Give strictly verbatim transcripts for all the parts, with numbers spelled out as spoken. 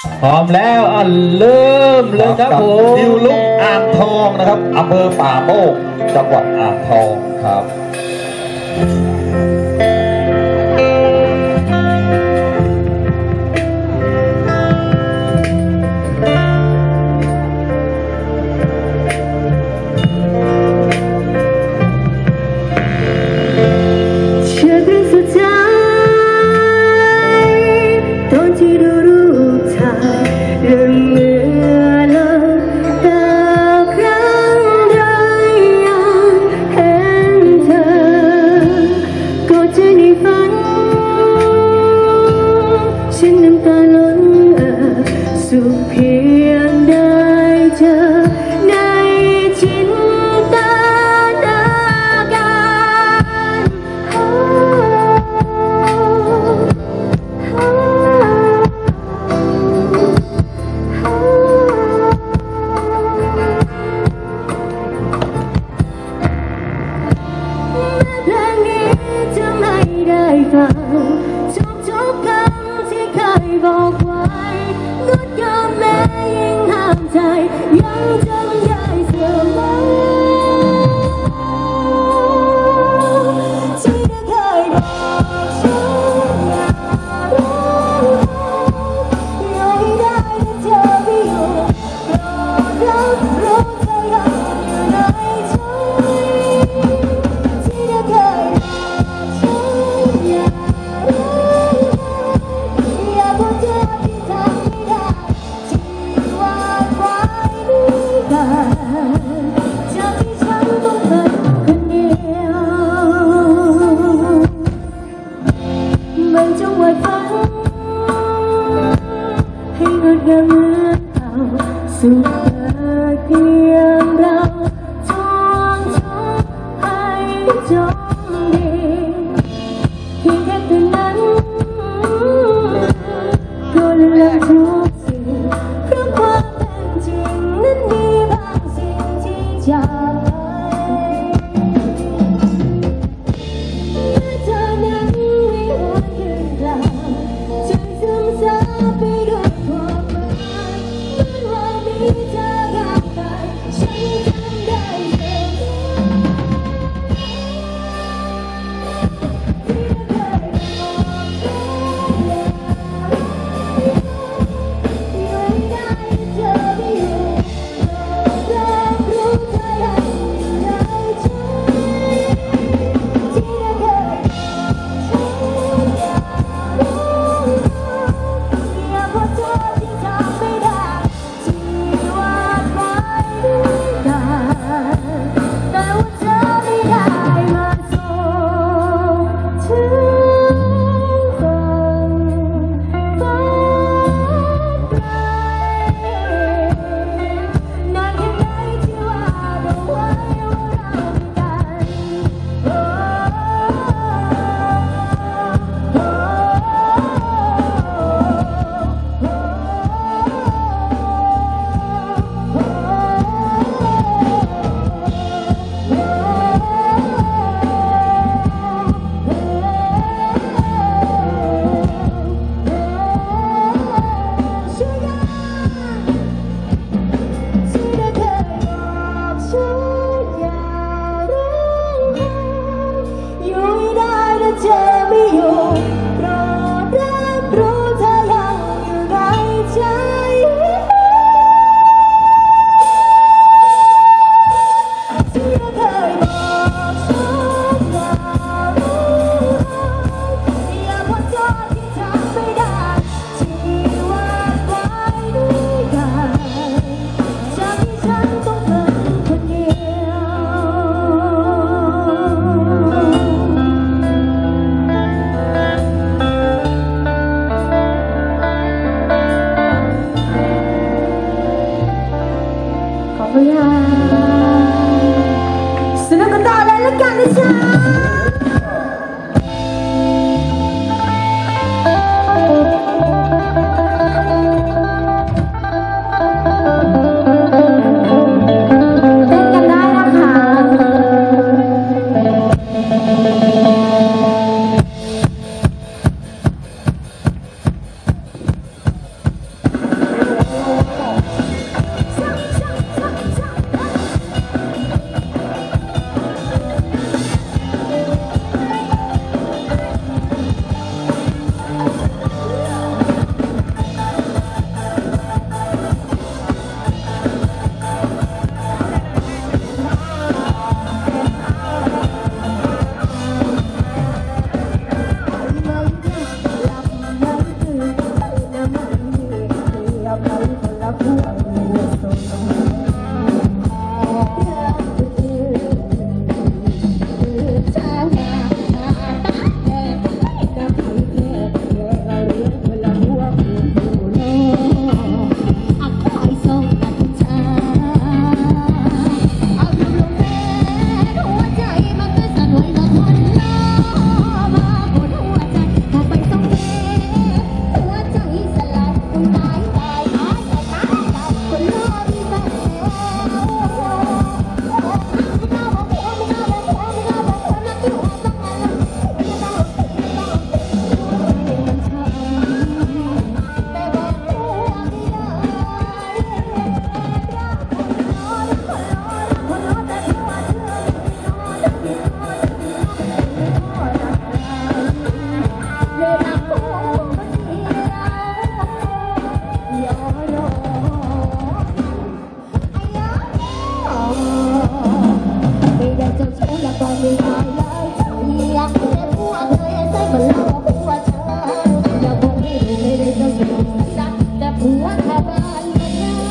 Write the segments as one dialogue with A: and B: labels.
A: พร้อมแล้วอ่ะเริ่มเลยครับผม
B: ดิวลุกอ่างทองนะครับอำเภอป่าโมกจังหวัดอ่างทองครับ
C: เพียงได้เจอในจินตนาการแม้เพลงนี้จะไม่ได้ฟังทุกๆคำที่เคยบอกไว้ก็ยอมแม้ยิ่งห้ามใจยังจำได้เสมอที่ได้เคยบอกฉันอยากรู้อยากให้ได้แต่เธอไม่อยู่โปรดรับรู้เธอยังอยู่ในใจที่ได้เคยบอกฉันอยากรู้อยากบอกเธอที่ทำไม่ได้จากที่ฉันต้องเป็นคนเดียวมันจงไว้ฝันให้งดงามเหมือนเก่าสุขเกิดเพียงเราทวงทุกข์ให้จงดีเพียงแค่คืนนั้นก็ลืมทุกสิ่งเพราะความเป็นจริงนั้นมีบางสิ่งที่จากไปแม้เธอนั้นไม่หวนคืนกลับใจซึมซาบไปด้วยความหมายเหมือนว่ามีเธอข้างกายฉันจำได้เสมอที่เคยบอกเธอยังได้เธอไม่อยู่โปรดรับรู้เธอยังอยู่ในใจที่ได้เคยบอกฉันอยากรู้อยากบอกเธอที่ทำไม่ได้ที่วาดไว้ด้วยตาแต่ว่าเธอไม่ได้มาส่งถึงฝั่งฝันไกลนานแค่ไหนที่วาดเอาไว้ว่าเราเป็นกันโอ้โอ้โอ้มันเล่าว่าผัวเธออย่าบอกให้รู้ไม่ได้ต้องอยู่สักแต่ผัวชาวบ้านมันน่า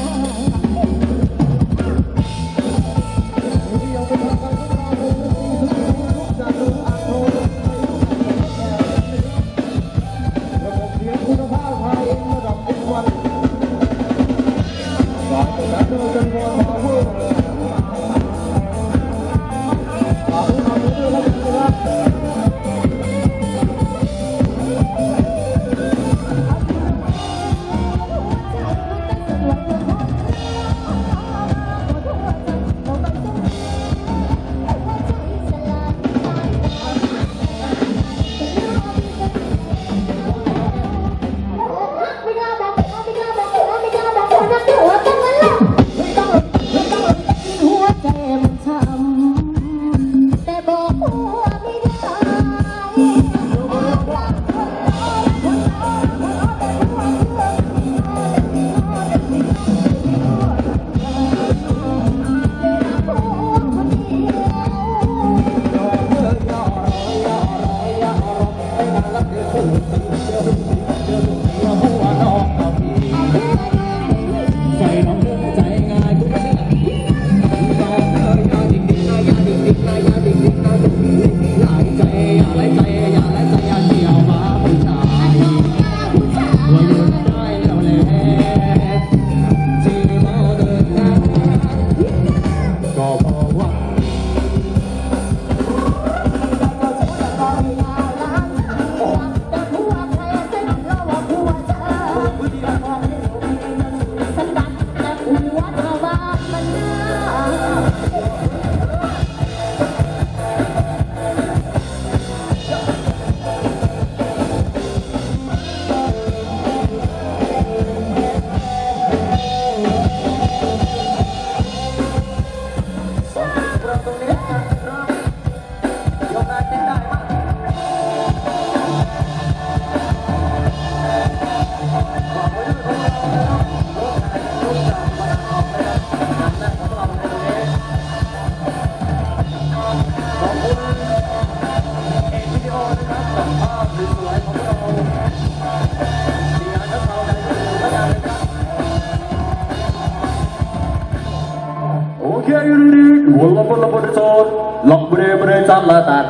B: Wala pala po dito, lock mo rin mo rin sa lahat.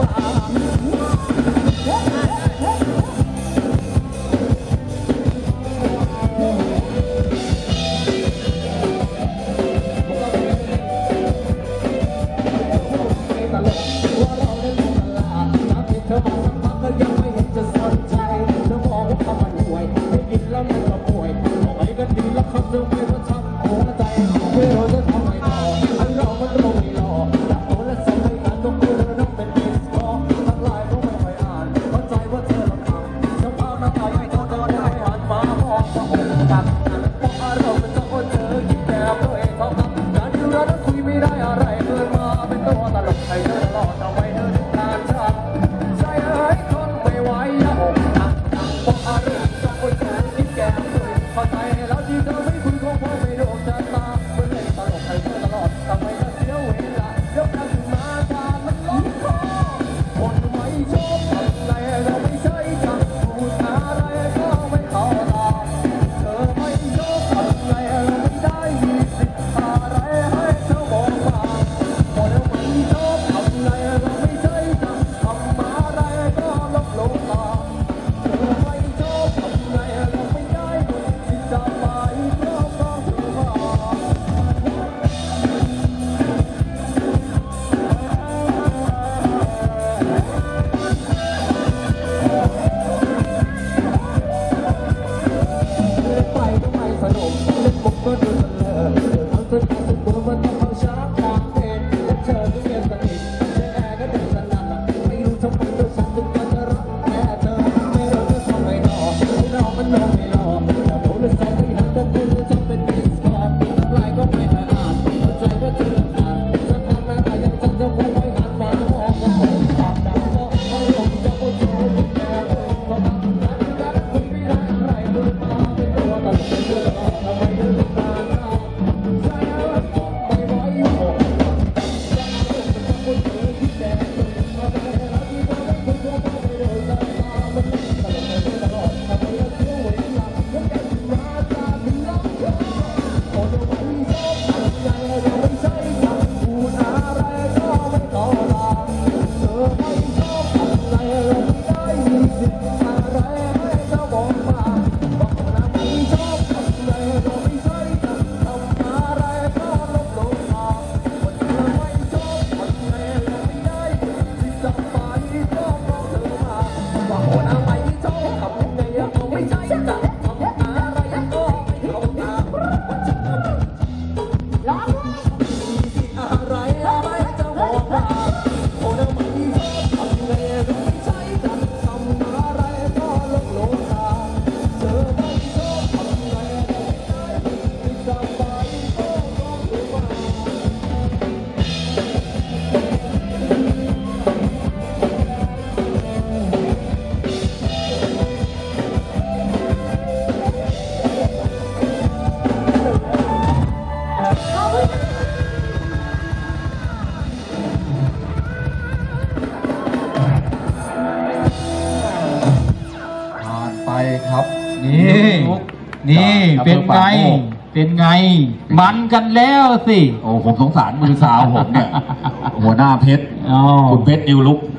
B: ครับนี่นี่เป็นไงเป็นไงมันกันแล้วสิโอ้ผมสงสารมือสาวผมเนี่ยหัวหน้าเพชรคุณเพชรนิวลุก